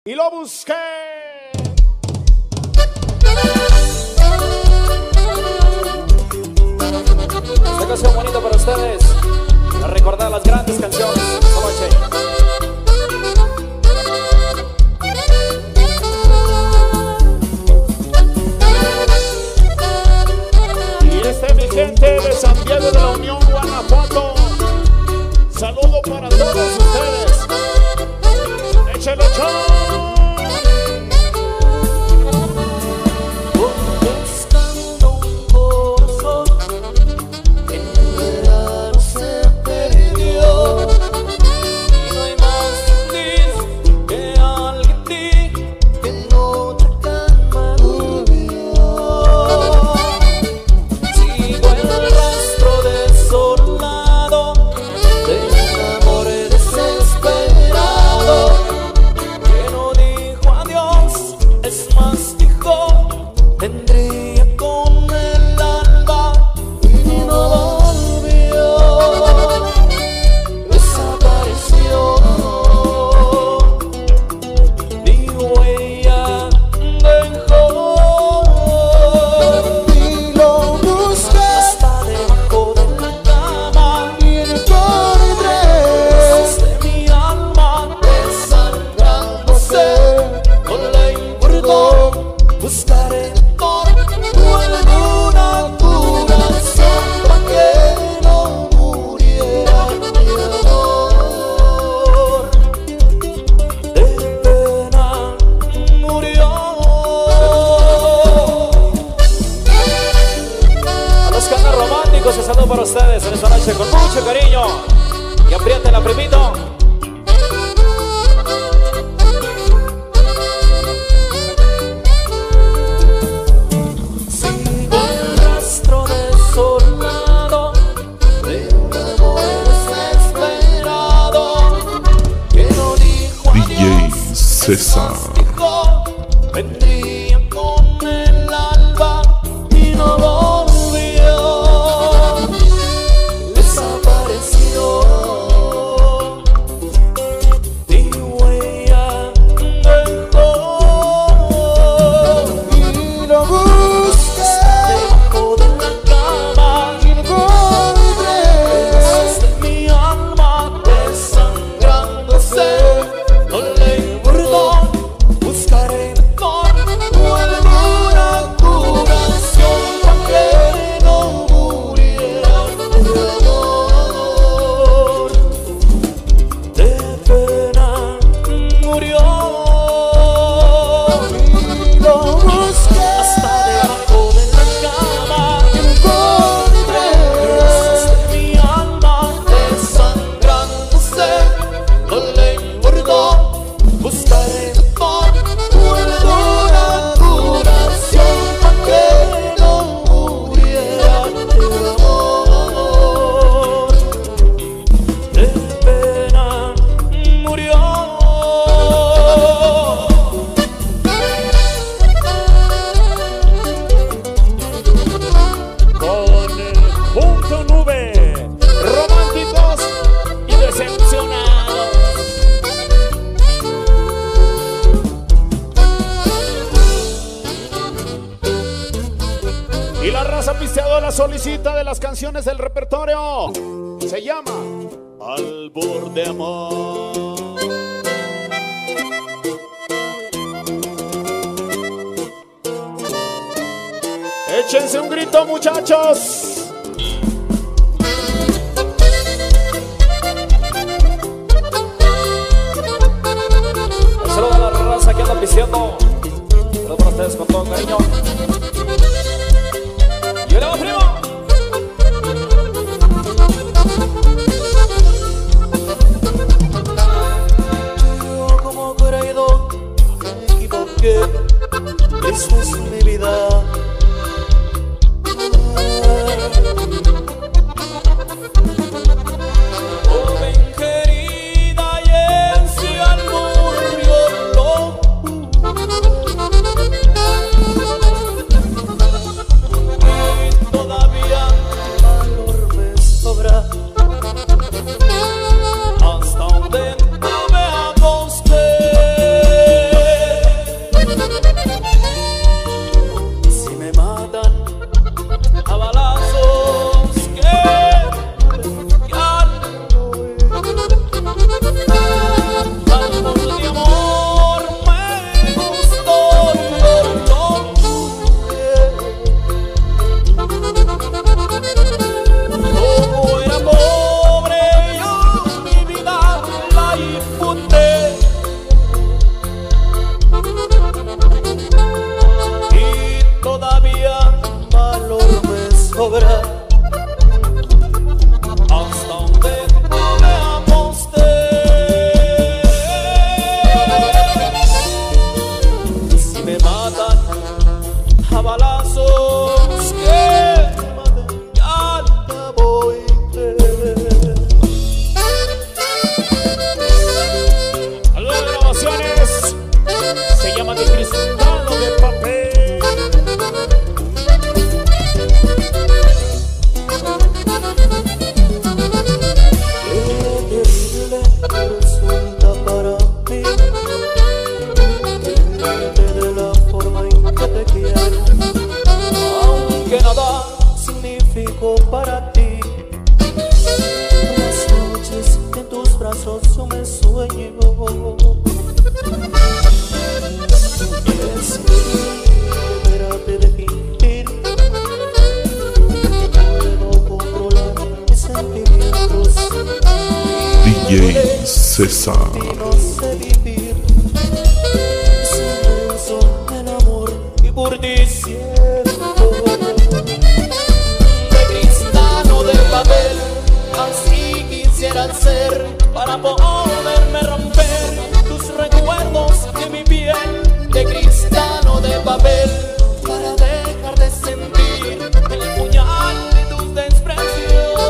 y lo busqué. Esta canción bonita para ustedes, a recordar las grandes canciones de esta noche. Mi gente de San Diego de la Unión, Guanajuato, saludo para todos ustedes. Échale chón. Buscando un corazón que nunca se perdió, y no hay más feliz que alguien ti que en otra cama durmió. Tendría con el alba y no volvió, desapareció, ni huella dejó, y lo busqué hasta debajo de la cama y encontré de mi alma desangrándose. No le importó, buscaré un saludo para ustedes en esta noche con mucho cariño. Y apriétenla, primito. Sigo el rastro desolado de un amor desesperado que no dijo DJ César. Vendría con el alba y no volvió, desapareció, ni huella dejó, y lo busqué debajo de la cama y lo encontré desde mi alma desangrándose. No le importó, buscaré mejor o alguna curación para que no muriera de amor. De pena murió, y lo busqué hasta debajo de la cama y encontré desde mi alma desangrándose. No le importó, buscaré mejor o alguna curación para que no muriera de amor. De pena murió. Con el punto nube, románticos y decepcionados. Y la raza pisteadora solicita de las canciones del repertorio. Se llama Albur de Amor. Échense un grito, muchachos. Un saludo a la raza que anda pisteando. Saludos para ustedes con todo cariño. ¡Y hola, primo! Yo como creído me equivoqué, esta es mi vida. Joven querida, y ese albur yo y todavía valor me sobra. Hasta donde no veamos que para ti. Las noches en tus brazos yo me sueño. Es libérate de fingir. No puedo controlar mis sentimientos. DJ César. Y no sé vivir sin eso, el amor que por ti siento. De cristal o de papel, así quisiera ser para poderme romper tus recuerdos de mi piel. De cristal o de papel, para dejar de sentir el puñal de tus desprecios.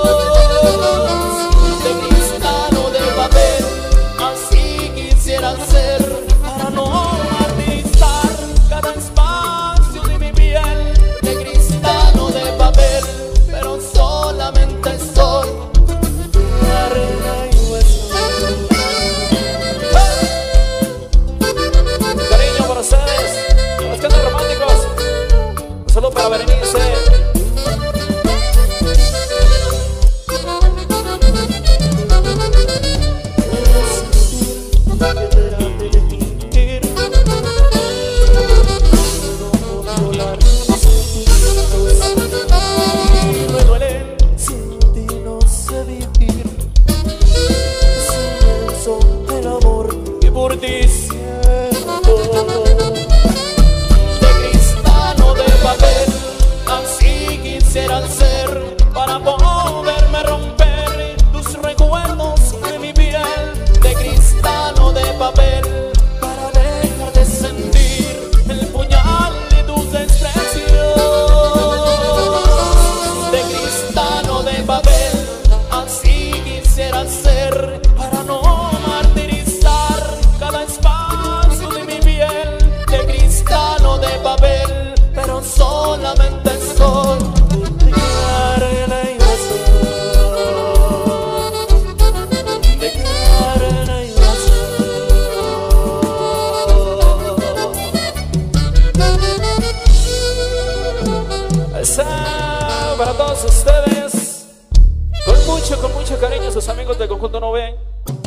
De cristal o de papel, así quisiera ser para no martirizar cada espacio de mi piel. De cristal o de papel, pero solamente soy arena y hueso. Cariño para ustedes, los que andan románticos. Un saludo para Berenice. Me duele, sin ti no sé vivir, sin eso el amor que por ti siento. De cristal o de papel, así quisiera ser para poderme romper tus recuerdos de mi piel. De cristal o de papel, para dejar de sentir el puñal de tus desprecios. De cristal o de papel, así quisiera ser para no martirizar cada espacio de mi piel. De cristal o de papel, pero solamente soy de arena y hueso. De arena y hueso. Esa para todos ustedes, con mucho cariño, sus amigos del conjunto No Ven.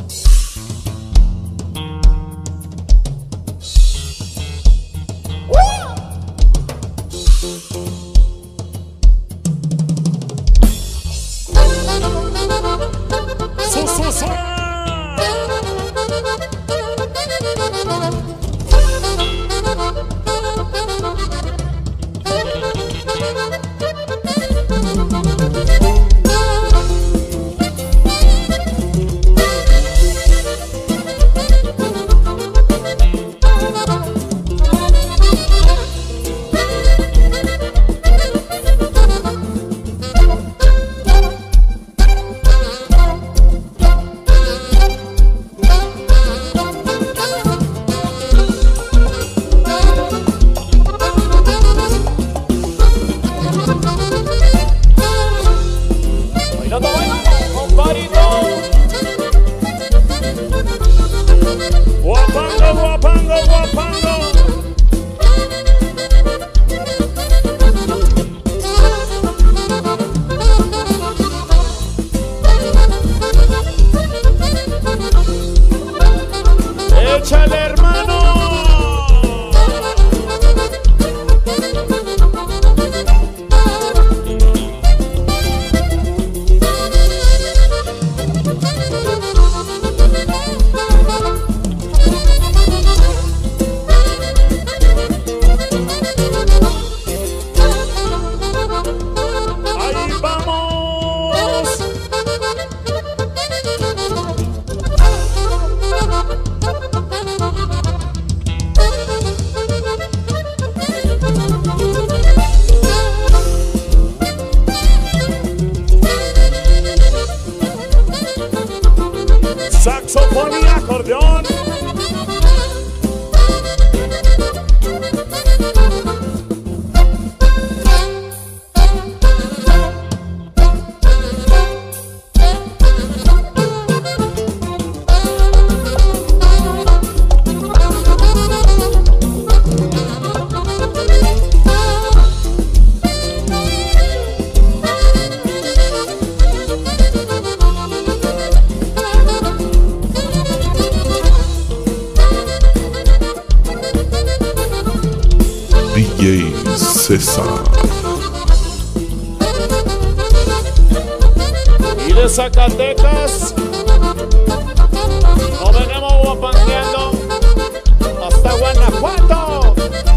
¡Échale, hermano! ¡Ahí vamos! DJ César. Y de Zacatecas nos venimos guapangueando hasta Guanajuato.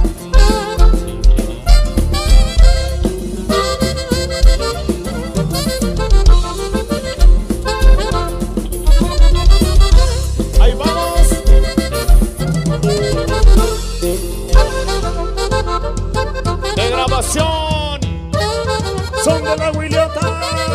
Ahí vamos. De grabación son de las Huiliotas.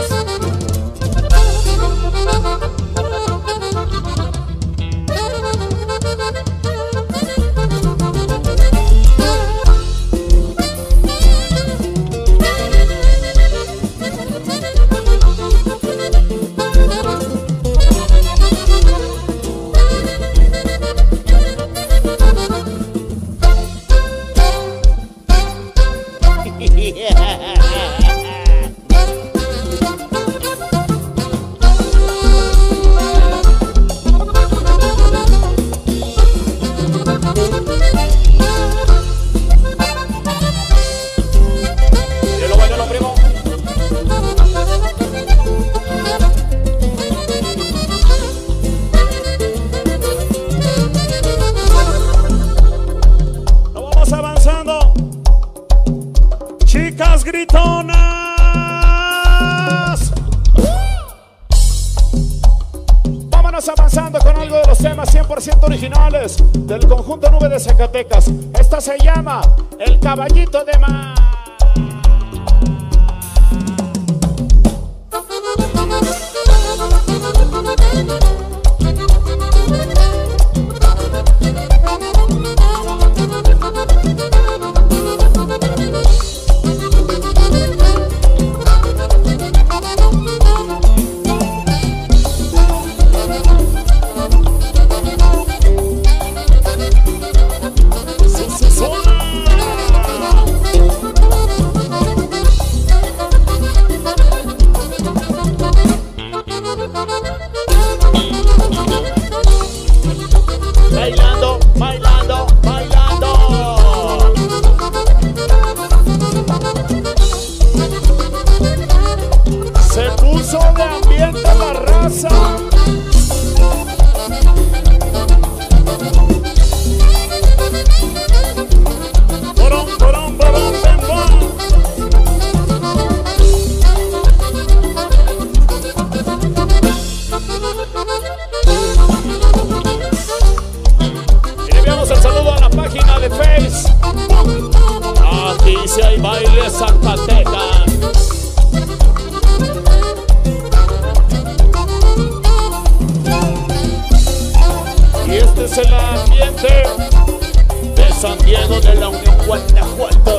Chicas gritonas, vámonos avanzando con algo de los temas 100% originales del conjunto Nube de Zacatecas. Esta se llama El Caballito de Mar. Bailando, bailando, bailando. Se puso de ambiente la raza. Porón, porón, porón, bem, bom. El saludo a la página de Facebook. Aquí sí hay baile Zacatecas. Y este es el ambiente de San Diego de la Unión, Guanajuato.